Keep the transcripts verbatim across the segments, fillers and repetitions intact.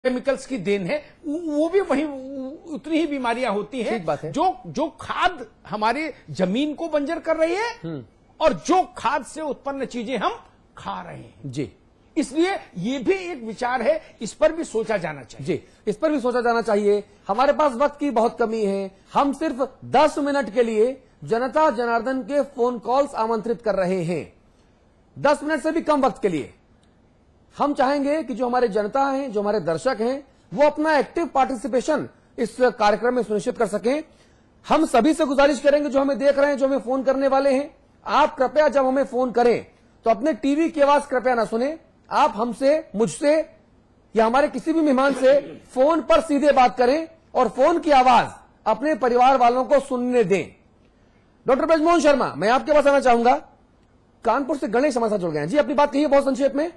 Chemicals की then है, वो भी वही उतनी ही बीमारियां होती हैं। बात है। जो जो खाद हमारे जमीन को बंजर कर रही है और जो खाद से उत्पन्न चीजें हम खा रहे हैं जी, इसलिए ये भी एक विचार है, इस पर भी सोचा जाना चाहिए। जी, इस पर भी सोचा जाना चाहिए। हमारे पास वक्त की बहुत कमी है, हम सिर्फ दस मिनट के लिए जनता जनार्दन के फोन कॉल्स आमंत्रित कर रहे हैं, दस मिनट से भी कम वक्त के लिए। हम चाहेंगे कि जो हमारे जनता हैं, जो हमारे दर्शक हैं, वो अपना एक्टिव पार्टिसिपेशन इस कार्यक्रम में सुनिश्चित कर सकें। हम सभी से गुजारिश करेंगे जो हमें देख रहे हैं, जो हमें फोन करने वाले हैं, आप कृपया जब हमें फोन करें तो अपने टीवी की आवाज कृपया ना सुने, आप हमसे, मुझसे या हमारे किसी भी मेहमान से फोन पर सीधे बात करें और फोन की आवाज अपने परिवार वालों को सुनने दें। डॉक्टर ब्रजमोहन शर्मा, मैं आपके पास आना चाहूंगा। कानपुर से गणेश हमारे साथ जुड़ गए हैं। जी, अपनी बात कहिए बहुत संक्षेप में।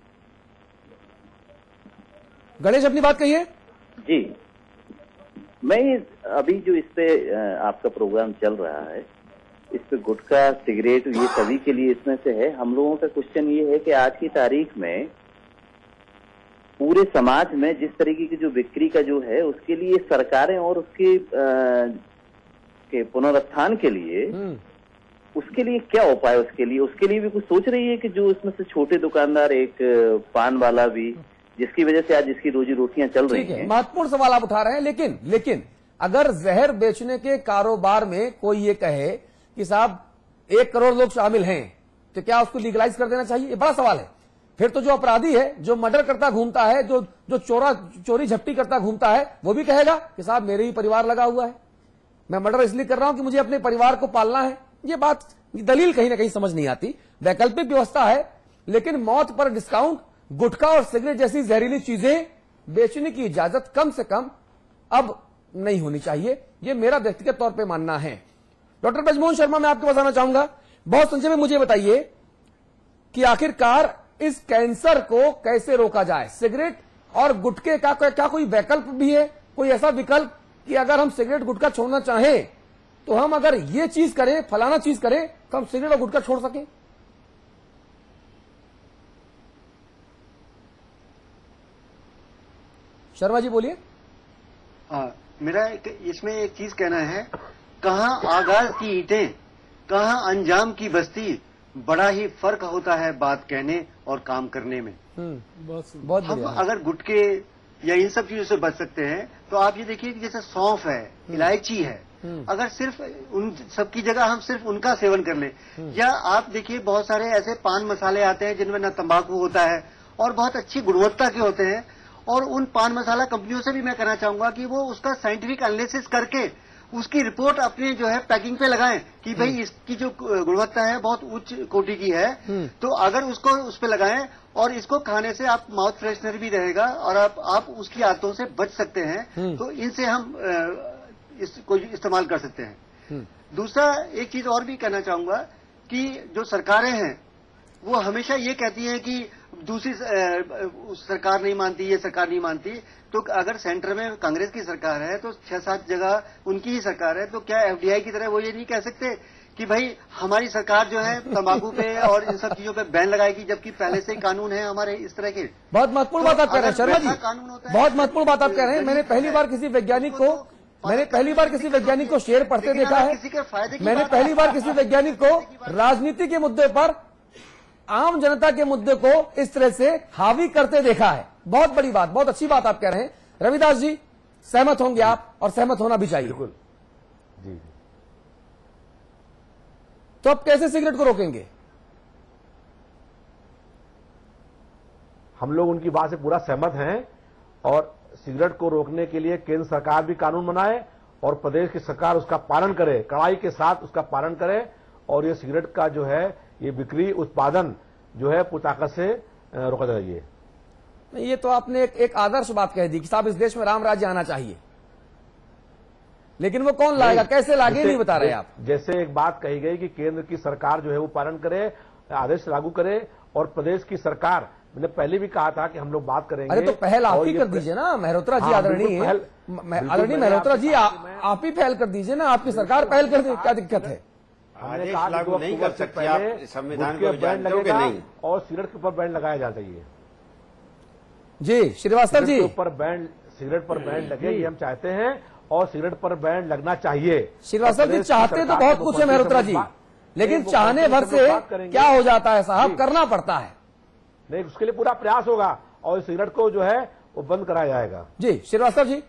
गणेश, अपनी बात कहिए। जी, मैं अभी जो इस पे आपका प्रोग्राम चल रहा है, इस पे गुटखा, सिगरेट, ये सभी के लिए इसमें से है। हम लोगों का क्वेश्चन ये है कि आज की तारीख में पूरे समाज में जिस तरीके की जो बिक्री का जो है, उसके लिए सरकारें और उसके आ, के पुनरुत्थान के लिए उसके लिए क्या उपाय, उसके लिए उसके लिए भी कुछ सोच रही है कि जो इसमें से छोटे दुकानदार, एक पान वाला भी, जिसकी वजह से आज इसकी रोजी रोटियां चल रही हैं। महत्वपूर्ण सवाल आप उठा रहे हैं, लेकिन लेकिन अगर जहर बेचने के कारोबार में कोई ये कहे कि साहब एक करोड़ लोग शामिल हैं, तो क्या उसको लीगलाइज कर देना चाहिए? ये बड़ा सवाल है। फिर तो जो अपराधी है, जो मर्डर करता घूमता है, जो जो चोरा चोरी झपटी करता घूमता है, वो भी कहेगा कि साहब मेरे ही परिवार लगा हुआ है, मैं मर्डर इसलिए कर रहा हूं कि मुझे अपने परिवार को पालना है। ये बात, दलील कहीं ना कहीं समझ नहीं आती। वैकल्पिक व्यवस्था है, लेकिन मौत पर डिस्काउंट, गुटखा और सिगरेट जैसी जहरीली चीजें बेचने की इजाजत कम से कम अब नहीं होनी चाहिए, ये मेरा व्यक्तिगत तौर पे मानना है। डॉक्टर ब्रजमोहन शर्मा, मैं आपके पास आना चाहूंगा। बहुत संक्षेप में मुझे बताइए कि आखिरकार इस कैंसर को कैसे रोका जाए? सिगरेट और गुटखे का क्या कोई वैकल्प भी है? कोई ऐसा विकल्प कि अगर हम सिगरेट गुटखा छोड़ना चाहें तो हम अगर ये चीज करें, फलाना चीज करें, तो हम सिगरेट और गुटखा छोड़ सकें? शर्मा जी बोलिए। हाँ, मेरा एक, इसमें एक चीज कहना है, कहाँ आगाज की ईंटें, कहाँ अंजाम की बस्ती, बड़ा ही फर्क होता है बात कहने और काम करने में। बहुत बहुत हम अगर गुटके या इन सब चीजों से बच सकते हैं, तो आप ये देखिए कि जैसे सौंफ है, इलायची है, अगर सिर्फ उन सबकी जगह हम सिर्फ उनका सेवन कर लें, या आप देखिए बहुत सारे ऐसे पान मसाले आते हैं जिनमें न तंबाकू होता है और बहुत अच्छी गुणवत्ता के होते हैं, और उन पान मसाला कंपनियों से भी मैं कहना चाहूंगा कि वो उसका साइंटिफिक एनालिसिस करके उसकी रिपोर्ट अपने जो है पैकिंग पे लगाएं कि भाई इसकी जो गुणवत्ता है बहुत उच्च कोटि की है, तो अगर उसको उस पे लगाएं और इसको खाने से आप माउथ फ्रेशनर भी रहेगा और आप आप उसकी आदतों से बच सकते हैं, तो इनसे हम इसको इस्तेमाल कर सकते हैं। दूसरा एक चीज और भी कहना चाहूंगा कि जो सरकारें हैं वो हमेशा ये कहती हैं कि दूसरी सरकार नहीं मानती, ये सरकार नहीं मानती, तो अगर सेंटर में कांग्रेस की सरकार है तो छह सात जगह उनकी ही सरकार है, तो क्या एफडीआई की तरह वो ये नहीं कह सकते कि भाई हमारी सरकार जो है तंबाकू पे और इन सब चीजों पे बैन लगाएगी, जबकि पहले से ही कानून है हमारे इस तरह के। बहुत महत्वपूर्ण बात आप कह रहे हैं शर्मा जी, बहुत महत्वपूर्ण बात आप कह रहे हैं। मैंने पहली बार किसी वैज्ञानिक को मैंने पहली बार किसी वैज्ञानिक को शेर पढ़ते देखा है। मैंने पहली बार किसी वैज्ञानिक को राजनीति के मुद्दे पर, आम जनता के मुद्दे को इस तरह से हावी करते देखा है। बहुत बड़ी बात, बहुत अच्छी बात आप कह रहे हैं। रविदास जी, सहमत होंगे आप, और सहमत होना भी चाहिए। बिल्कुल जी जी। तो अब कैसे सिगरेट को रोकेंगे? हम लोग उनकी बात से पूरा सहमत हैं, और सिगरेट को रोकने के लिए केंद्र सरकार भी कानून बनाए और प्रदेश की सरकार उसका पालन करे, कड़ाई के साथ उसका पालन करे, और ये सिगरेट का जो है ये बिक्री, उत्पादन जो है पूरी ताकत से रोका जाइए। ये तो आपने एक, एक आदर्श बात कह दी कि साहब इस देश में राम राज्य आना चाहिए, लेकिन वो कौन लाएगा, कैसे लागे, नहीं बता रहे आप। जैसे एक बात कही गई कि केंद्र की सरकार जो है वो पालन करे, आदेश लागू करे, और प्रदेश की सरकार, मैंने पहले भी कहा था कि हम लोग बात करेंगे। अरे तो पहल आप ही कर दीजिए ना मेहरोत्रा जी, आदरणीय आदरणीय मेहरोत्रा जी, आप ही पहल कर दीजिए ना, आपकी सरकार पहल कर दे, क्या दिक्कत है? आदेश लागू नहीं कर सकते आप, संविधान को जानते हो कि नहीं, और सिगरेट के ऊपर बैन लगाया जाना चाहिए। जी श्रीवास्तव जी, ऊपर बैन, सिगरेट पर बैन लगे ये हम चाहते हैं और सिगरेट पर बैन लगना चाहिए। श्रीवास्तव जी चाहते तो बहुत कुछ है मेहरोत्रा जी, लेकिन चाहने भर से क्या हो जाता है साहब, करना पड़ता है। नहीं, उसके लिए पूरा प्रयास होगा और सिगरेट को जो है वो बंद कराया जाएगा। जी श्रीवास्तव जी,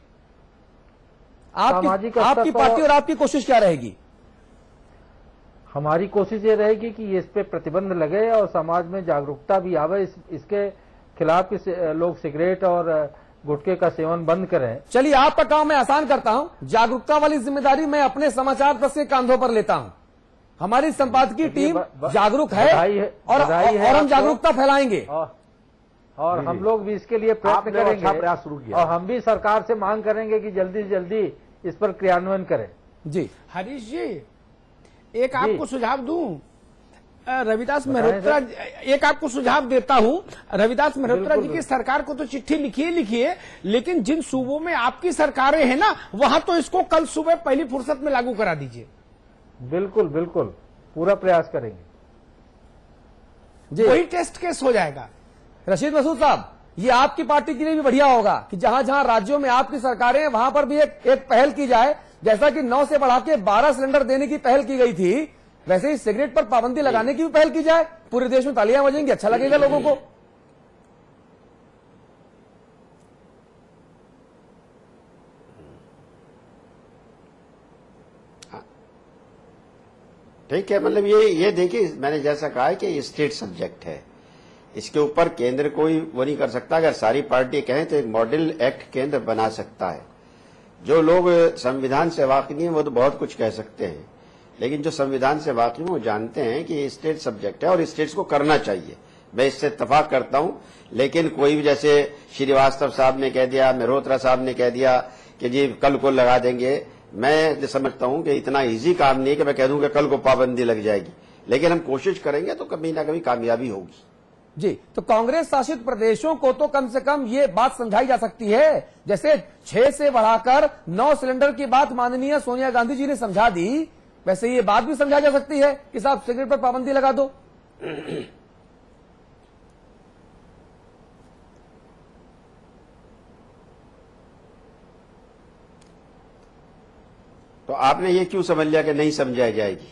आपकी आपकी पार्टी और आपकी कोशिश क्या रहेगी? हमारी कोशिश ये रहेगी कि इस पे प्रतिबंध लगे और समाज में जागरूकता भी आवे, इस, इसके खिलाफ कि लोग सिगरेट और गुटखे का सेवन बंद करें। चलिए आपका काम मैं आसान करता हूं, जागरूकता वाली जिम्मेदारी मैं अपने समाचार पत्र के कांधों पर लेता हूं। हमारी संपादकीय टीम जागरूक है, है और, और हम जागरूकता फैलाएंगे और, और हम लोग भी इसके लिए प्रयत्न करेंगे, अच्छा प्रयास शुरू किया और हम भी सरकार से मांग करेंगे कि जल्दी से जल्दी इस पर क्रियान्वयन करें। जी हरीश जी, एक आपको सुझाव दूं, रविदास मेहरोत्रा, एक आपको सुझाव देता हूं, रविदास मेहरोत्रा जी की सरकार को तो चिट्ठी लिखिए लिखिए, लेकिन जिन सूबों में आपकी सरकारें हैं ना, वहां तो इसको कल सुबह पहली फुर्सत में लागू करा दीजिए। बिल्कुल बिल्कुल, पूरा प्रयास करेंगे जी। वही टेस्ट केस हो जाएगा। रशीद मसूद साहब, ये आपकी पार्टी के लिए भी बढ़िया होगा कि जहां जहां राज्यों में आपकी सरकारें हैं वहां पर भी एक, एक पहल की जाए, जैसा कि नौ से बढ़ा के बारह सिलेंडर देने की पहल की गई थी, वैसे ही सिगरेट पर पाबंदी लगाने की भी पहल की जाए। पूरे देश में तालियां बजेंगी, अच्छा लगेगा लोगों को। ठीक है, मतलब ये ये देखिए, मैंने जैसा कहा है कि ये स्टेट सब्जेक्ट है, इसके ऊपर केंद्र कोई वो नहीं कर सकता। अगर सारी पार्टी कहें तो एक मॉडल एक्ट केंद्र बना सकता है। जो लोग संविधान से वाकिफ नहीं है वो तो बहुत कुछ कह सकते हैं, लेकिन जो संविधान से वाकिफ है वो जानते हैं कि ये स्टेट सब्जेक्ट है और स्टेट्स को करना चाहिए। मैं इससे इत्तेफाक करता हूं, लेकिन कोई भी, जैसे श्रीवास्तव साहब ने कह दिया, मेहरोत्रा साहब ने कह दिया कि जी कल को लगा देंगे, मैं समझता हूं कि इतना इजी काम नहीं है कि मैं कह दूं कि कल को पाबंदी लग जाएगी, लेकिन हम कोशिश करेंगे तो कभी ना कभी कामयाबी होगी। जी, तो कांग्रेस शासित प्रदेशों को तो कम से कम ये बात समझाई जा सकती है, जैसे छह से बढ़ाकर नौ सिलेंडर की बात माननीय सोनिया गांधी जी ने समझा दी, वैसे ये बात भी समझाई जा सकती है कि साहब सिगरेट पर पाबंदी लगा दो। तो आपने ये क्यों समझ लिया कि नहीं समझाई जाएगी?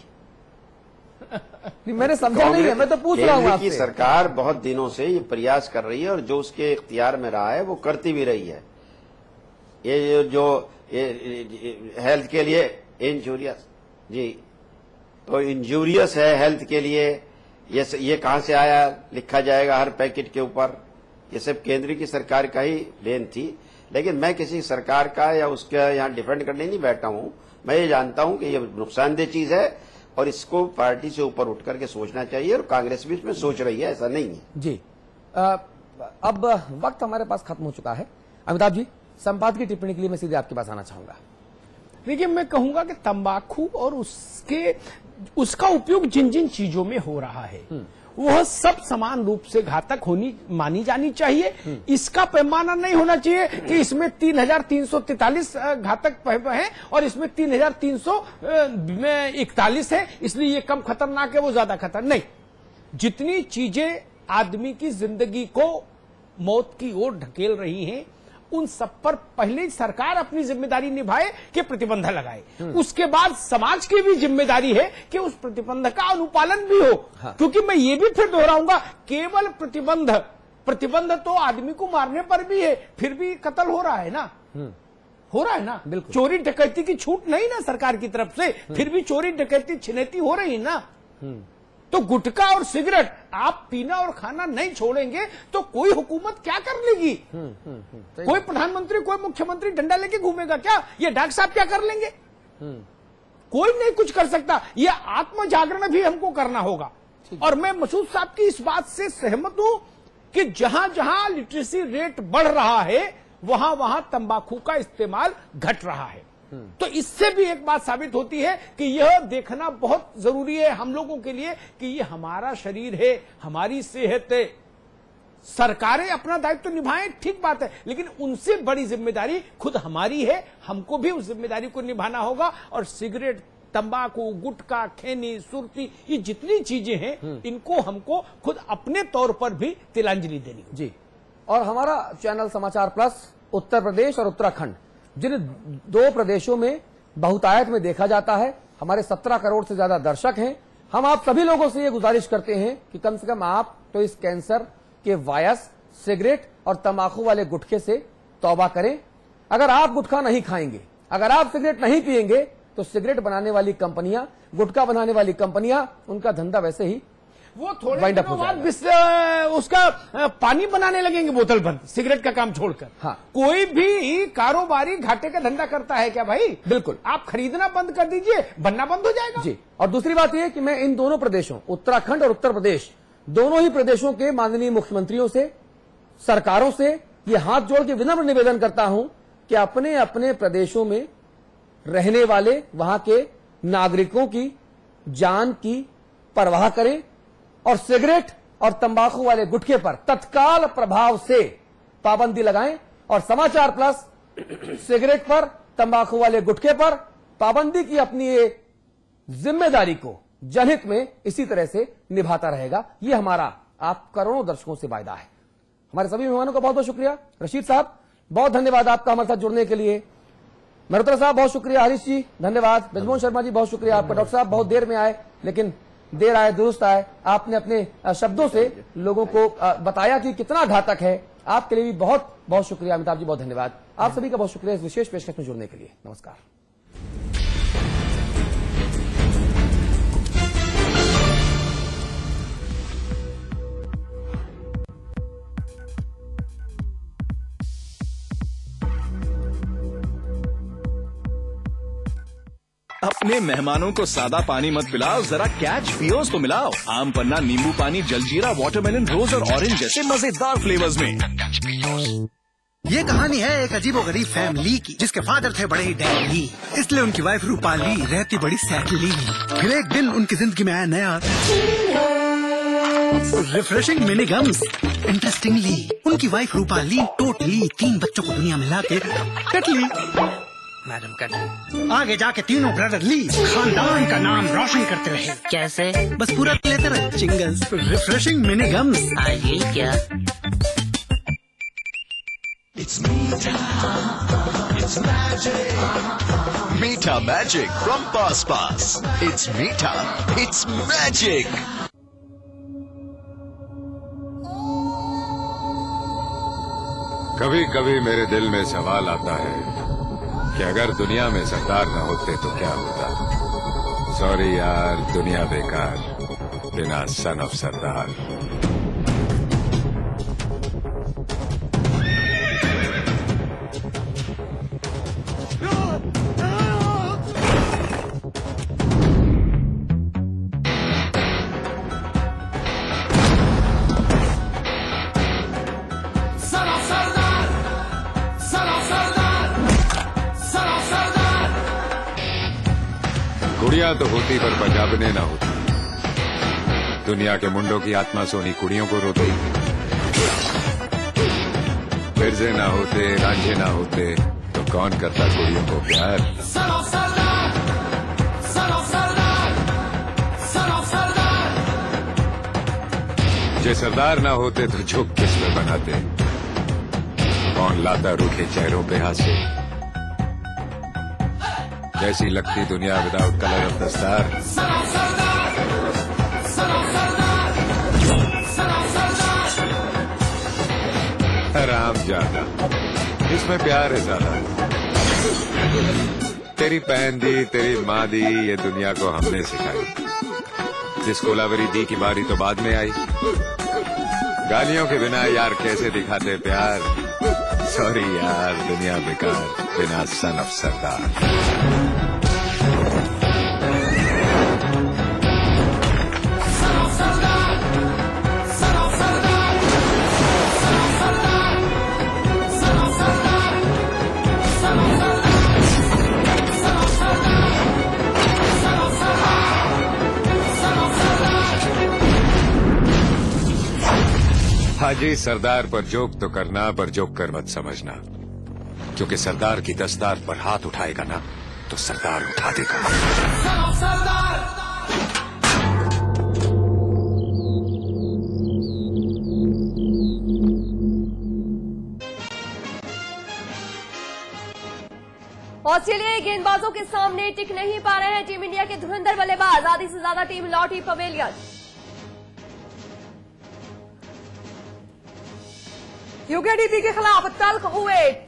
नहीं, मैंने समझा नहीं है, मैं तो पूछ रहा हूं आपसे। सरकार बहुत दिनों से ये प्रयास कर रही है और जो उसके इख्तियार में रहा है वो करती भी रही है। ये जो ये हेल्थ के लिए इंजूरियस, जी, तो इंजूरियस है हेल्थ के लिए, ये ये कहां से आया लिखा जाएगा हर पैकेट के ऊपर। ये सब केंद्र की सरकार का ही देन थी, लेकिन मैं किसी सरकार का या उसका यहाँ डिफेंड करने नहीं बैठा हूं। मैं ये जानता हूं कि ये नुकसानदेह चीज है और इसको पार्टी से ऊपर उठ करके सोचना चाहिए, और कांग्रेस भी इसमें सोच रही है, ऐसा नहीं है। जी, आ, अब वक्त हमारे पास खत्म हो चुका है। अमिताभ जी, संपादकीय टिप्पणी के लिए मैं सीधे आपके पास आना चाहूंगा। देखिए, मैं कहूंगा कि तंबाकू और उसके उसका उपयोग जिन जिन चीजों में हो रहा है वह सब समान रूप से घातक होनी मानी जानी चाहिए। इसका पैमाना नहीं होना चाहिए कि इसमें तीन हजार तीन सौ तैतालीस घातक है और इसमें तीन हजार तीन सौ इकतालीस है, इसलिए ये कम खतरनाक है, वो ज्यादा खतरनाक नहीं। जितनी चीजें आदमी की जिंदगी को मौत की ओर ढकेल रही हैं, उन सब पर पहले सरकार अपनी जिम्मेदारी निभाए कि प्रतिबंध लगाए, उसके बाद समाज की भी जिम्मेदारी है कि उस प्रतिबंध का अनुपालन भी हो। हाँ। क्योंकि मैं ये भी फिर दोहराऊंगा, केवल प्रतिबंध प्रतिबंध तो आदमी को मारने पर भी है, फिर भी कत्ल हो रहा है ना, हो रहा है ना। बिल्कुल, चोरी डकैती की छूट नहीं ना सरकार की तरफ से, फिर भी चोरी डकैती छिनैती हो रही है ना। तो गुटखा और सिगरेट आप पीना और खाना नहीं छोड़ेंगे तो कोई हुकूमत क्या कर लेगी? कोई प्रधानमंत्री, कोई मुख्यमंत्री डंडा लेके घूमेगा क्या? ये डॉक्टर साहब क्या कर लेंगे? कोई नहीं कुछ कर सकता। ये आत्म जागरण भी हमको करना होगा। और मैं मसूद साहब की इस बात से सहमत हूं कि जहां जहां लिटरेसी रेट बढ़ रहा है वहां वहां तंबाकू का इस्तेमाल घट रहा है। तो इससे भी एक बात साबित होती है कि यह देखना बहुत जरूरी है हम लोगों के लिए कि ये हमारा शरीर है, हमारी सेहत है। सरकारें अपना दायित्व तो निभाएं, ठीक बात है, लेकिन उनसे बड़ी जिम्मेदारी खुद हमारी है। हमको भी उस जिम्मेदारी को निभाना होगा। और सिगरेट, तंबाकू, गुटखा, खैनी, सुरती, ये जितनी चीजें हैं इनको हमको खुद अपने तौर पर भी तिलांजलि देनी। जी, और हमारा चैनल समाचार प्लस उत्तर प्रदेश और उत्तराखंड, जिन दो प्रदेशों में बहुतायत में देखा जाता है, हमारे सत्रह करोड़ से ज्यादा दर्शक हैं। हम आप सभी लोगों से ये गुजारिश करते हैं कि कम से कम आप तो इस कैंसर के वायरस, सिगरेट और तंबाकू वाले गुटखे से तौबा करें। अगर आप गुटखा नहीं खाएंगे, अगर आप सिगरेट नहीं पिएंगे, तो सिगरेट बनाने वाली कंपनियां, गुटखा बनाने वाली कंपनियां, उनका धंधा वैसे ही वो थोड़े वाइंड अप दिनों हो बाद जाएगा। बिस- उसका अ, पानी बनाने लगेंगे बोतल बंद, सिगरेट का काम छोड़कर। हाँ। कोई भी कारोबारी घाटे का धंधा करता है क्या भाई? बिल्कुल। आप खरीदना बंद कर दीजिए, बनना बंद हो जाएगा। जी। और दूसरी बात यह कि मैं इन दोनों प्रदेशों, उत्तराखंड और उत्तर प्रदेश, दोनों ही प्रदेशों के माननीय मुख्यमंत्रियों से, सरकारों से ये हाथ जोड़ के विनम्र निवेदन करता हूं कि अपने अपने प्रदेशों में रहने वाले वहां के नागरिकों की जान की परवाह करें और सिगरेट और तंबाकू वाले गुटखे पर तत्काल प्रभाव से पाबंदी लगाएं। और समाचार प्लस सिगरेट पर, तंबाकू वाले गुटखे पर पाबंदी की अपनी ये जिम्मेदारी को जनहित में इसी तरह से निभाता रहेगा। ये हमारा आप करोड़ों दर्शकों से वायदा है। हमारे सभी मेहमानों का बहुत बहुत शुक्रिया। रशीद साहब, बहुत धन्यवाद आपका हमारे साथ जुड़ने के लिए। मल्होत्रा साहब, बहुत शुक्रिया। हरीश जी, धन्यवाद। ब्रजमोहन शर्मा जी, बहुत शुक्रिया आपका। डॉक्टर साहब, बहुत देर में आए, लेकिन देर आए दुरुस्त आए। आपने अपने अ, शब्दों से लोगों को अ, बताया कि कितना घातक है। आपके लिए भी बहुत बहुत शुक्रिया। अमिताभ जी, बहुत धन्यवाद। आप सभी का बहुत शुक्रिया इस विशेष पेशकश में जुड़ने के लिए। नमस्कार। अपने मेहमानों को सादा पानी मत पिलाओ, जरा कैच पियोज तो मिलाओ। आम पन्ना, नींबू पानी, जलजीरा, वाटरमेलन, रोज और ऑरेंज जैसे मजेदार फ्लेवर्स में। ये कहानी है एक अजीबोगरीब फैमिली की, जिसके फादर थे बड़े ही डैडी, इसलिए उनकी वाइफ रूपाली रहती बड़ी सैडली। फिर एक दिन उनकी जिंदगी में आया नया रिफ्रेशिंग मिनी गम्स। इंटरेस्टिंगली उनकी वाइफ रूपाली टोटली तीन बच्चों को दुनिया में लाके कटली, मैडम कटली। आगे जाके तीनों ब्रदर ली खानदान का नाम रोशन करते रहे। कैसे? बस पूरा लेते रहे चिंगल्स। Refreshing mini gums. आइए क्या? It's Meeta. It's magic. Meeta magic from Pass Pass. It's Meeta. It's magic. कभी कभी मेरे दिल में सवाल आता है कि अगर दुनिया में सरदार न होते तो क्या होता। सॉरी यार, दुनिया बेकार बिना सन ऑफ सरदार। कुड़ियां तो होती पर पंजाबने ना होती। दुनिया के मुंडों की आत्मा सोनी कुड़ियों को रोती। मिर्जे ना होते, रांझे ना होते तो कौन करता कुड़ियों को प्यार। जे सरदार ना होते तो झुक किस में बनाते। कौन लाता रूखे चेहरों पे हासे। जैसी लगती दुनिया विदाउट कलर ऑफ दस्तार। आराम ज्यादा, इसमें प्यार है ज्यादा। तेरी बहन दी, तेरी माँ दी, ये दुनिया को हमने सिखाई। जिस कोलावरी दी की बारी तो बाद में आई। गालियों के बिना यार कैसे दिखाते प्यार। सॉरी यार, दुनिया बेकार बिना सन ऑफ सरदार। हाजी, सरदार पर जोक तो करना, पर जोक कर मत समझना। क्योंकि सरदार की दस्तार पर हाथ उठाएगा ना तो सरदार उठा देगा। ऑस्ट्रेलियाई गेंदबाजों के सामने टिक नहीं पा रहे हैं टीम इंडिया के धुरंधर बल्लेबाज। आधी से ज्यादा टीम लौटी पवेलियन। यूकेडीपी के खिलाफ तल्ख हुए